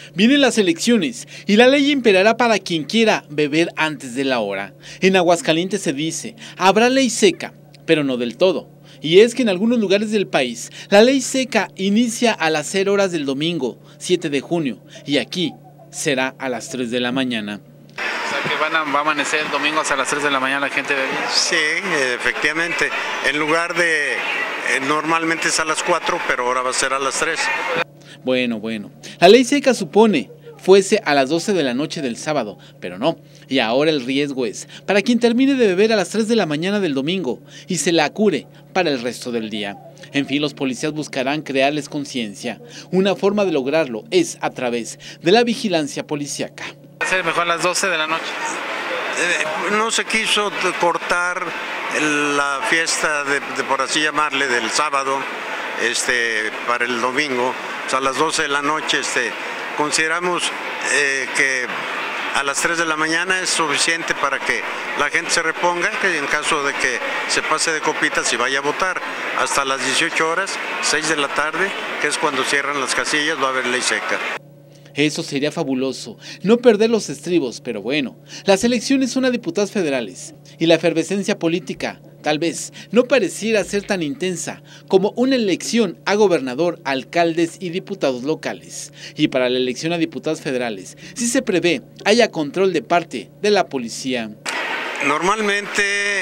Vienen las elecciones y la ley imperará para quien quiera beber antes de la hora. En Aguascalientes se dice, habrá ley seca, pero no del todo. Y es que en algunos lugares del país, la ley seca inicia a las 0 horas del domingo, 7 de junio, y aquí será a las 3 de la mañana. O sea que va a amanecer el domingo hasta las 3 de la mañana la gente bebe. Sí, efectivamente. En lugar de, normalmente es a las 4, pero ahora va a ser a las 3. Bueno, la ley seca supone fuese a las 12 de la noche del sábado, pero no, y ahora el riesgo es para quien termine de beber a las 3 de la mañana del domingo y se la cure para el resto del día. En fin, los policías buscarán crearles conciencia. Una forma de lograrlo es a través de la vigilancia policíaca. Va a ser mejor a las 12 de la noche. No se quiso cortar la fiesta, de por así llamarle, del sábado para el domingo, o sea, a las 12 de la noche. Consideramos que a las 3 de la mañana es suficiente para que la gente se reponga, que en caso de que se pase de copitas y vaya a votar. Hasta las 18 horas, 6 de la tarde, que es cuando cierran las casillas, va a haber ley seca. Eso sería fabuloso, no perder los estribos, pero bueno, las elecciones son a diputados federales y la efervescencia política, tal vez, no pareciera ser tan intensa como una elección a gobernador, alcaldes y diputados locales. Y para la elección a diputados federales, sí se prevé haya control de parte de la policía. Normalmente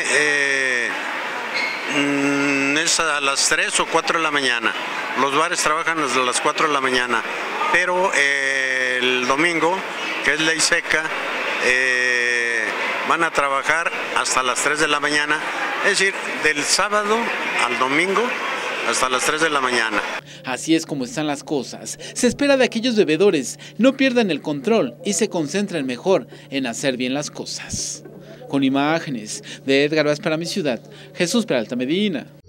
es a las 3 o 4 de la mañana. Los bares trabajan desde las 4 de la mañana, pero el domingo, que es ley seca, van a trabajar hasta las 3 de la mañana, es decir, del sábado al domingo hasta las 3 de la mañana. Así es como están las cosas. Se espera de aquellos bebedores no pierdan el control y se concentren mejor en hacer bien las cosas. Con imágenes de Edgar Vázquez para Mi Ciudad, Jesús Peralta Medina.